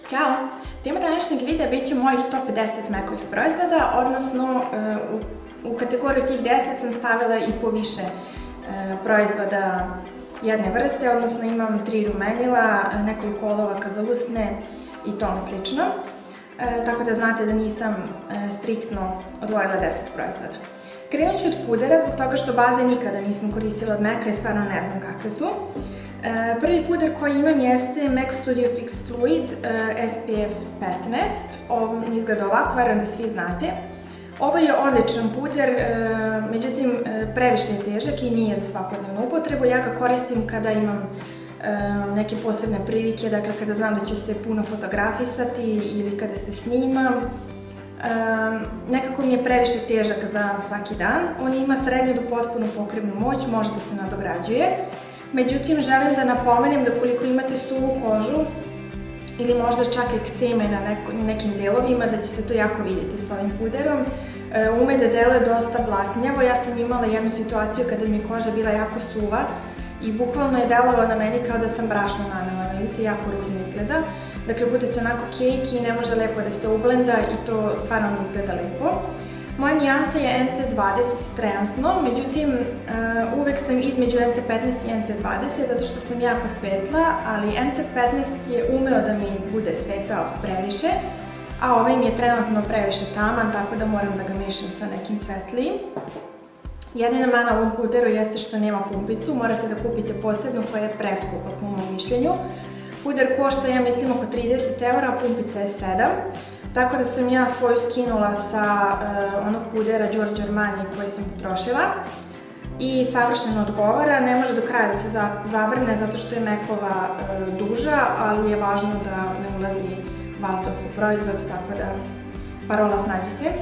Ćao! Tema današnjeg videa bit će mojih top 10 Mac-ovih proizvoda, odnosno u kategoriju tih 10 sam stavila i po više proizvoda jedne vrste, odnosno imam 3 rumenila, nekoliko olovaka za usne i tome slično. Tako da znate da nisam striktno odvojila 10 proizvoda. Krenut ću od pudera zbog toga što baze nikada nisam koristila od Maca i stvarno ne znam kakve su. Prvi puder koji imam jeste Mac Studio Fix Fluid SPF 15. On izgleda ovako, verujem da svi znate. Ovo je odličan puder, međutim previše je težak i nije za svakodnevnu upotrebu. Ja ga koristim kada imam neke posebne prilike, dakle kada znam da ću se puno fotografisati ili kada se snimam. Nekako mi je previše težak za svaki dan. On ima srednju do potpunu pokrivnu moć, može da se nadograđuje. Međutim, želim da napomenem da koliko imate suvu kožu ili možda čak ekceme na nekim delovima, da će se to jako vidjeti s ovim puderom. Ume da deluje dosta blatnjavo. Ja sam imala jednu situaciju kada mi je koža bila jako suva i bukvalno je delovao na meni kao da sam brašno nanela na lice, jako ružno izgleda. Dakle, bude se onako kejki i ne može lepo da se ublenda i to stvarno mi izgleda lepo. Moja nijansa je NC20 trenutno, međutim uvek sam između NC15 i NC20 zato što sam jako svetla, ali NC15 je umeo da mi bude svetao previše, a ovaj mi je trenutno previše taman, tako da moram da ga mešam sa nekim svetlijim. Jedina mana u ovom puderu jeste što nema pumpicu, morate da kupite posebnu koja je preskupa po mom mišljenju. Puder košta, ja mislim, oko 30 €, a pumpica je 7. Tako da sam ja svoju skinula sa onog pudera Giorgio Armani koji sam potrošila i savršeno odgovara. Ne može do kraja da se zavrne zato što je Macova duža, ali je važno da ne ulazi vazduh u proizvod, tako da parola snađi se.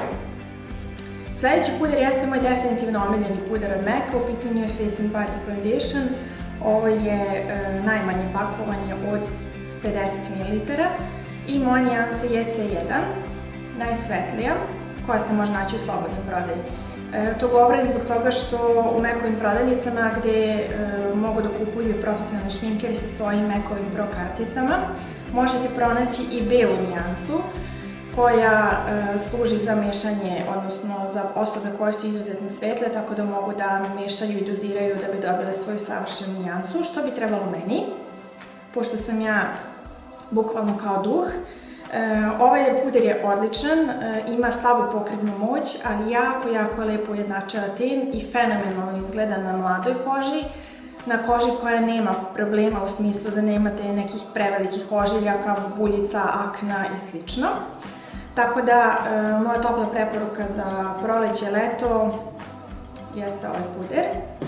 Sljedeći puder jeste moj definitivno omiljeni puder od Maca, u pitanju je Face and Body Foundation. Ovo je najmanje pakovanje od 50 ml. I moja nijansa je C1, najsvetlija, koja se može naći u slobodnoj prodaji. To govorim zbog toga što u Macovim prodavnicama gde mogu da kupuju profesionalni šminkeri sa svojim Macovim Pro karticama, možete pronaći i belu nijansu koja služi za mešanje, odnosno za osobe koje su izuzetno svetle, tako da mogu da mešaju i doziraju da bi dobile svoju savršenu nijansu, što bi trebalo meni, pošto sam ja bukvalno kao duh. Ovaj puder je odličan, ima slabu pokrivnu moć, ali jako lepo ujednačava ten i fenomenalno izgleda na mladoj koži, na koži koja nema problema u smislu da nemate nekih prevelikih ožiljaka, buljica, akna i slično. Tako da, moja topla preporuka za proleće, leto jeste ovaj puder.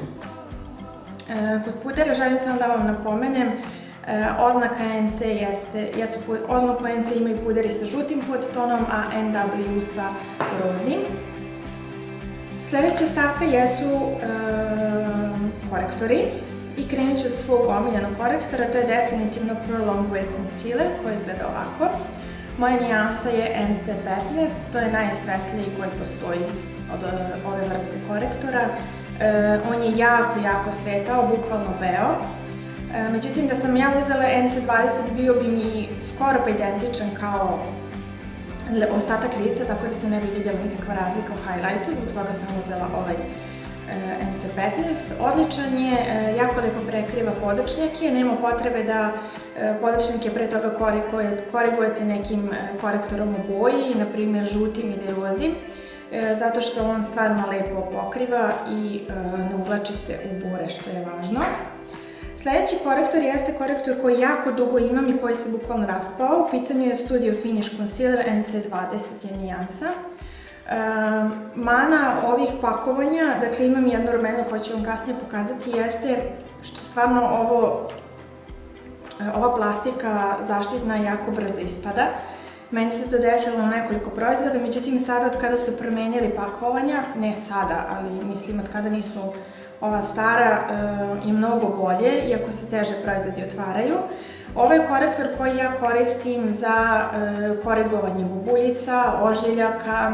Kod pudera želim samo da vam napomenem, oznaka NC oznaku NC imaju puderi sa žutim podtonom, a NW sa rozim. Sljedeća stavka jesu korektori i krenut ću od svog omiljenog korektora, to je definitivno Pro Longwear Concealer koji izgleda ovako. Moja nijansa je NC15, to je najsvetliji koji postoji od ove vrste korektora. On je jako svetao, bukvalno beo. Međutim, da sam ja uzela NC20 bio bi mi skoro pa identičan kao ostatak lica, tako da se ne bi vidjela nikakva razlika u highlightu, zbog toga sam uzela ovaj NC15. Odličan je, jako lepo prekriva podočnjake, nema potrebe da podočnjake pre toga korigujete nekim korektorom u boji, na primjer žutim ili rozim, zato što on stvarno lepo pokriva i ne uvlači se u bore, što je važno. Sljedeći korektor jeste korektor koji jako dugo imam i koji se bukvalno raspao. U pitanju je Studio Finish Concealer NC20 je nijansa. Mana ovih pakovanja, dakle imam jedno rumenilo koje ću vam kasnije pokazati, jeste što stvarno ova plastika zaštitna jako brzo ispada. Meni se to desilo na nekoliko proizvoda, međutim sada od kada su promenili pakovanja, ne sada, ali mislim od kada nisu ova stara, je mnogo bolje, iako se teže proizvodi otvaraju. Ovo je korektor koji ja koristim za korigovanje bubuljica, ožiljaka,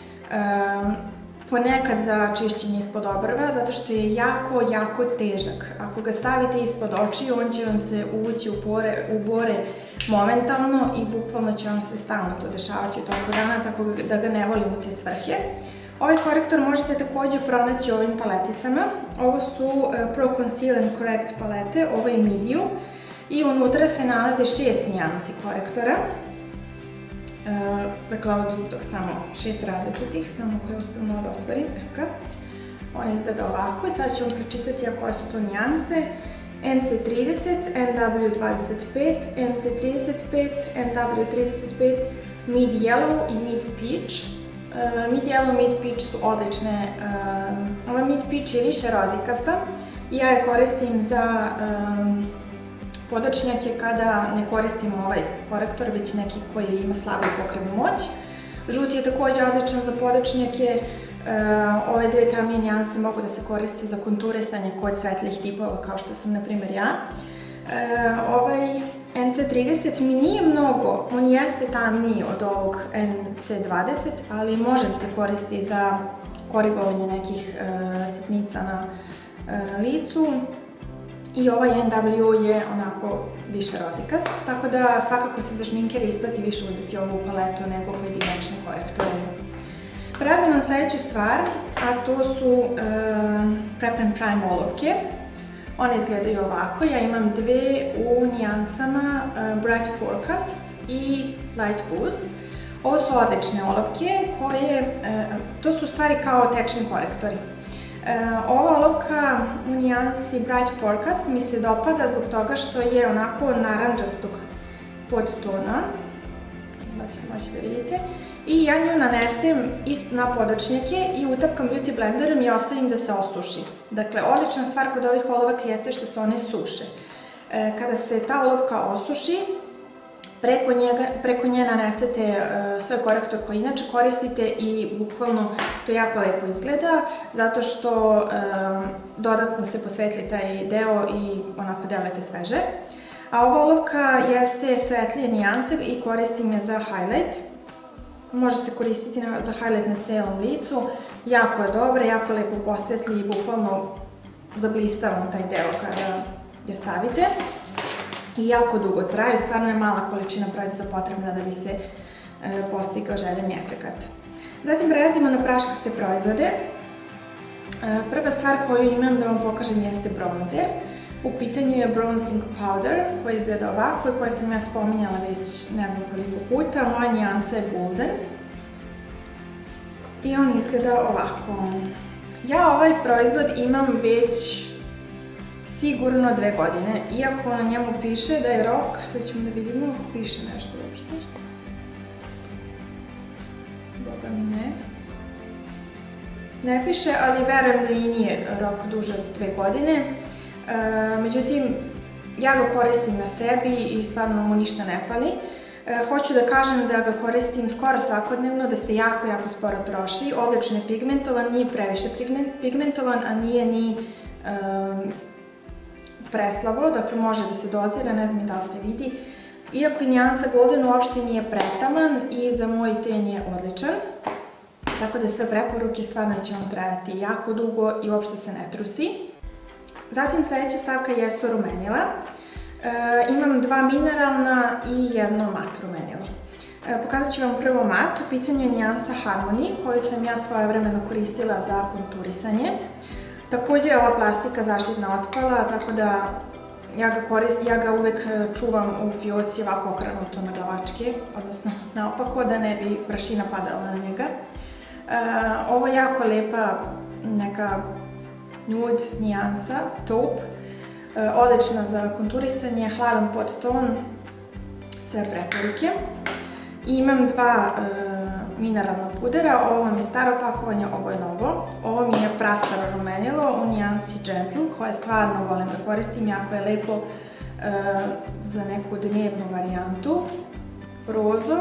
ponekad za čišćenje ispod obrva, zato što je jako težak. Ako ga stavite ispod očiju, on će vam se uvući u bore momentalno i bukvalno će vam se stalno to dešavati u toku dana, tako da ga ne volim u te svrhe. Ovaj korektor možete također pronaći u ovim paleticama. Ovo su Pro Conceal and Correct palete, ovo je medium i unutra se nalaze 6 nijansi korektora. Dakle, ovo je istog samo 6 različitih, samo koje uspijemo da otvorim. On izgleda ovako i sad ću vam pročitati koje su to nijanse. NC30, NW25, NC35, NW35, Mid Yellow i Mid Peach. Mid Yellow i Mid Peach su odlične. Ova Mid Peach je više rodikasta i ja je koristim za podočnjake kada ne koristim ovaj korektor, već neki koji ima slabiju pokrivnu moć. Žuti je također odličan za podočnjake. Ove dve tamnije nijanse mogu da se koriste za konturisanje kod svetlijih tipova kao što sam na primjer ja. Ovaj NC30 mi nije mnogo, on jeste tamniji od ovog NC20, ali može da se koristi za korigovanje nekih sitnica na licu. I ovaj NW je onako više rozikast, tako da svakako se za šminkere isplati više uzeti ovu paletu nego pojedinačne korektore. Prelazim na sljedeću stvar, a to su Prep and Prime olovke. One izgledaju ovako, ja imam dve u nijansama Bright Forecast i Light Boost. Ovo su odlične olovke koje, to su stvari kao tečni korektori. Ova olovka u nijansi Bright Forecast mi se dopada zbog toga što je onako naranđastog podtona, da ćete moći da vidite, i ja nju nanesem na podočnjake i utapkam beauty blenderom i ostavim da se osuši. Dakle, odlična stvar kod ovih olovaka jeste što se one suše. Kada se ta olovka osuši, preko nje nanesete svoj korektor koji inače koristite i bukvalno to jako lepo izgleda zato što dodatno se posvetli taj deo i onako delujete sveže. A ova olovka jeste svetlije nijanse i koristim je za highlight. Možete koristiti za highlight na celom licu, jako je dobra, jako lepo posvetli i bukvalno zablistavam taj deo kada je stavite. I jako dugo traju, stvarno je mala količina proizvoda potrebna da bi se postigao željeni efekat. Zatim prelazimo na praškaste proizvode. Prva stvar koju imam da vam pokažem jeste bronzer. U pitanju je bronzing powder koji izgleda ovako i koji sam ja spominjala već ne znam koliko puta. Moja nijansa je golden. I on izgleda ovako. Ja ovaj proizvod imam već sigurno 2 godine, iako na njemu piše da je rok, sad ćemo da vidimo ako piše nešto uopšte. Boga mi ne. Ne piše, ali verujem da i nije rok duže od 2 godine. Međutim, ja ga koristim na sebi i stvarno mu ništa ne fali. Hoću da kažem da ga koristim skoro svakodnevno, da se jako sporo troši. Odlično je pigmentovan, nije previše pigmentovan, a nije ni preslabo, dakle može da se dozira, ne znam da li se vidi. Iako i nijansa golden uopšte nije pretaman i za moj ten je odličan. Tako da sve preporuke stvarno će vam trajati jako dugo i uopšte se ne trusi. Zatim sljedeća stavka jesu rumenila. Imam 2 mineralna i 1 mat rumenilo. Pokazat ću vam prvo mat, u pitanju je nijansa Harmony koju sam ja svojevremeno koristila za konturisanje. Također je ova plastika zaštitna otpala, tako da ja ga uvek čuvam u fioci ovako okrenuto na glavačke, odnosno naopako da ne bi prašina padala na njega. Ovo je jako lepa neka nude nijansa, taupe, odlična za konturisanje, hladan podton, sve preporuke. Imam 2 mineralna pudera, ovo mi je staro pakovanje, ovo je novo. Ovo mi je prastaro rumenilo u nijansi Gentle, koje stvarno volim da koristim, jako je lepo za neku dnevnu varijantu. Rozo,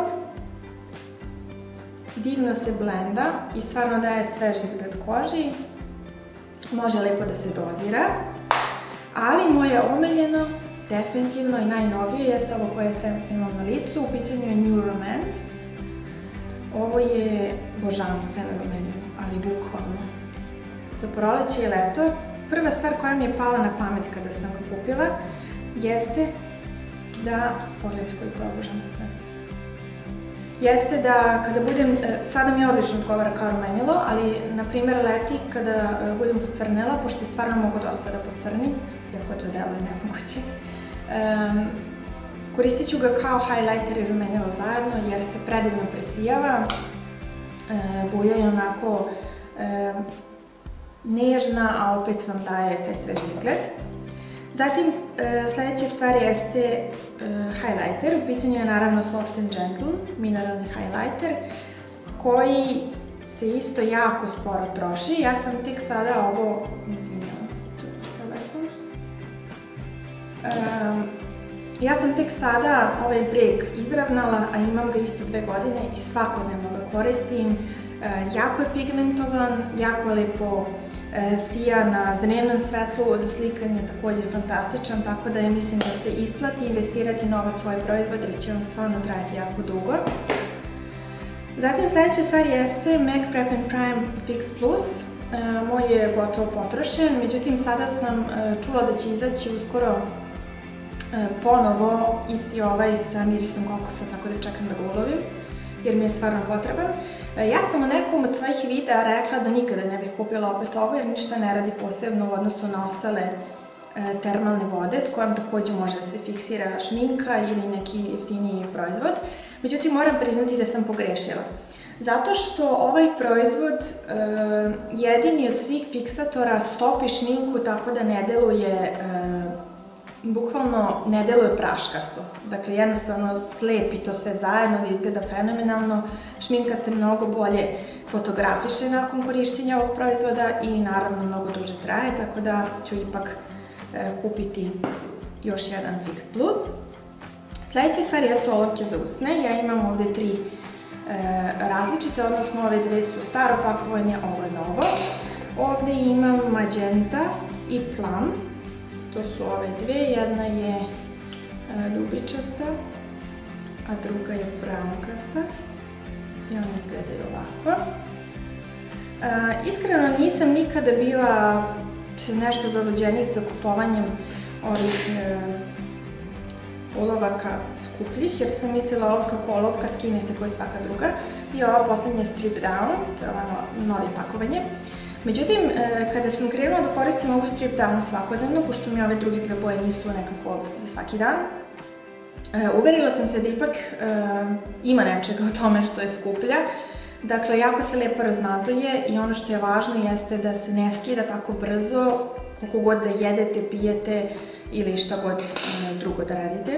divno se blenda i stvarno daje svež izgled koži, može lepo da se dozira. Ali moje omiljeno, definitivno i najnovije, jeste ovo koje trenutno imam na licu, u pitanju je New Romance. Ovo je božanstveno rumenilo, ali bukvalno. Za proleće i leto, prva stvar koja mi je pala na pamet kada sam ga kupila jeste da pogledajte koliko je obožana sve. Jeste da kada budem, sada mi odlično odgovara kao rumenilo, ali na primjer leti kada budem pocrnela, pošto stvarno mogu dosta da pocrnim, iako to deluje nemoguće, koristit ću ga kao highlighter i rumenilo zajedno jer se predivno presijava, boja je onako nežna, a opet vam daje taj svež izgled. Zatim, sljedeća stvar jeste highlighter. U pitanju je naravno Soft and Gentle, mineralni highlighter, koji se isto jako sporo troši. Ja sam tek sada ovo, izvinjavam se tu telefon, ja sam tek sada ovaj breg izravnala, a imam ga isto 2 godine i svakodnevno ga koristim. Jako je pigmentovan, jako je lepo sija na dnevnom svetlu, za slikanje je također fantastičan, tako da ja mislim da se isplati investirati na ovaj svoj proizvod jer će vam stvarno trajati jako dugo. Zatim sljedeća stvar jeste MAC Prep and Prime Fix Plus. Moj je gotovo potrošen, međutim sada sam čula da će izaći uskoro ponovo isti ovaj sa mirisom kokosa, tako da čekam da ga ulovim jer mi je stvarno potreban. Ja sam u nekom od svojih videa rekla da nikada ne bih kupila opet ovo jer ništa ne radi posebno u odnosu na ostale termalne vode s kojom također može da se fiksira šminka ili neki jeftiniji proizvod. Međutim, moram priznati da sam pogrešila. Zato što ovaj proizvod jedini od svih fiksatora stopi šminku tako da ne deluje bukvalno ne deluje praškasto. Dakle, jednostavno slepi to sve zajedno da izgleda fenomenalno. Šminka se mnogo bolje fotografiše nakon korištenja ovog proizvoda i naravno mnogo duže traje, tako da ću ipak kupiti još jedan Fix Plus. Sljedeća stvar jesu olovke za usne. Ja imam ovdje 3 različite, odnosno ove 2 su staro pakovanje, ovo je novo. Ovdje imam magenta i plum. To su ove 2, jedna je ljubičasta, a druga je brankasta i one izgledaju ovako. Iskreno nisam nikada bila nešto zaluđenijih za kupovanjem ovih olovaka skupljih jer sam mislila olovka kao olovka skine se kao i svaka druga i ova posljednja strip down, to je ono novi pakovanje. Međutim, kada sam krenula da koristim ovu strip down svakodnevno, pošto mi ove druge 2 boje nisu nekako za svaki dan, uverila sam se da ipak ima nečega o tome što je skuplja. Dakle, jako se lepo razmazuje i ono što je važno jeste da se ne skida tako brzo koliko god da jedete, pijete ili šta god drugo da radite.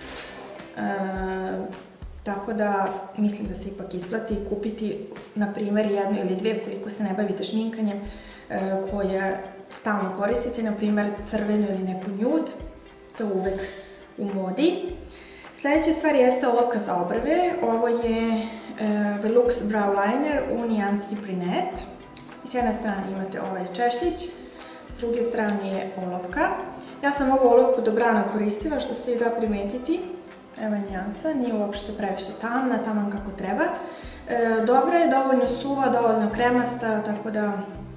Tako da mislim da se ipak isplati kupiti na primjer 1 ili 2 koliko se ne bavite šminkanjem koje stalno koristite, na primjer crvenu ili neku nude, to je uvek u modi. Sljedeća stvar jeste olovka za obrve, ovo je Velux Brow Liner u nijansi Brunette. S jedne strane imate ovaj češtić, s druge strane je olovka. Ja sam ovu olovku dobrano koristila što se i da primetiti. Evo je nijansa, nije uopšte previše tamna, taman kako treba. Dobra je, dovoljno suva, dovoljno kremasta, tako da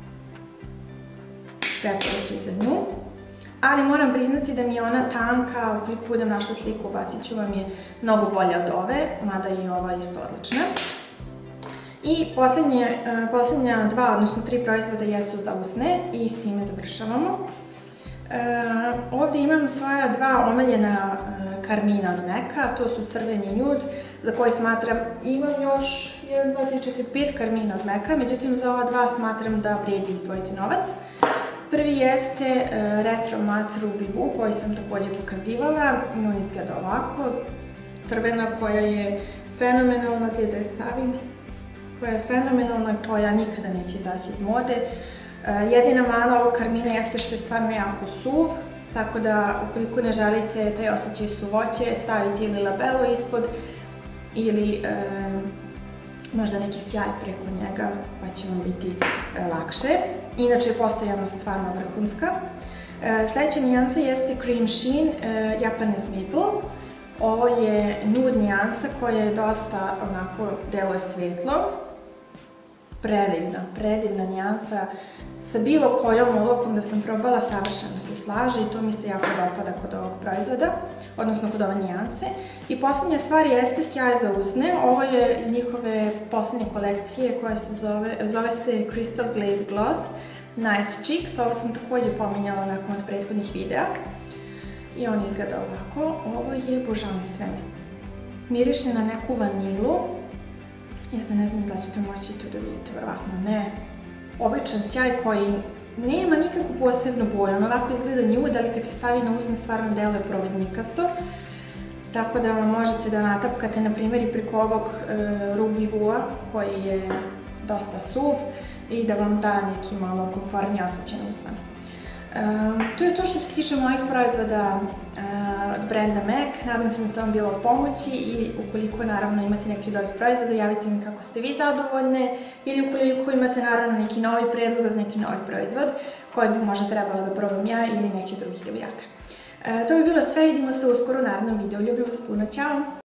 preporuke za nju. Ali moram priznati da mi je ona tanka, ukoliko budem našla sliku bacit ću vam je mnogo bolja od ove, mada je i ova isto odlična. I posljednja 2, odnosno 3 proizvoda jesu za usne i s time završavamo. Ovdje imam svoja 2 omiljena karmina od MAC-a, to su crveni i nude, za koje smatram, imam još 1, 2, 3, 4, 5 karmina od MAC-a, međutim za ova 2 smatram da vrijedi izdvojiti novac. Prvi jeste Retro Matte Ruby Woo koji sam također pokazivala, on izgleda ovako, crvena koja je fenomenalna, gdje da je stavim, koja je fenomenalna, koja nikada neće izaći iz mode. Jedina mana ovog karmina jeste što je stvarno jako suv, tako da ukoliko ne želite taj osjećaj suvoće, stavite ili labelo ispod ili možda neki sjaj preko njega pa će vam biti lakše. Inače je postojanost stvarno vrhunska. Sljedeća nijansa jeste Cream Sheen Japanese Maple. Ovo je nude nijansa koja je dosta onako deluje svetlo. predivna nijansa. Sa bilo kojom olovkom da sam probala savršeno se slaže i to mi se jako dopada kod ovog proizvoda, odnosno kod ove nijanse. I poslednja stvar jeste sjaj za usne. Ovo je iz njihove poslednje kolekcije koja se zove se Crystal Glaze Gloss Nice Cheeks. Ovo sam takođe pominjala nakon od prethodnih videa. I on izgleda ovako. Ovo je božanstven. Miriše na neku vanilu. Ja se ne znam da ćete moći to da vidite, verovatno ne. Običan sjaj koji nema nikakvu posebnu boju, on ovako izgleda nude, ali kad se stavi na usne stvarno deluje prolednikasto. Tako da možete da natapkate, na primjer, i preko ovog Ruby Woo koji je dosta suv i da vam da neki malo komforniji osjećaj na usnama. To je to što se tiče mojih proizvoda od brenda MAC. Nadam se da sam vam bila od pomoći i ukoliko naravno imate neki od ovih proizvoda, javite mi kako ste vi zadovoljne ili ukoliko imate naravno neki novi predlog za neki novi proizvod koji bi možda trebala da probam ja ili neki od drugih devojaka. To bi bilo sve, vidimo se uskoro u narednom videu. Ljubim vas puno, ćao!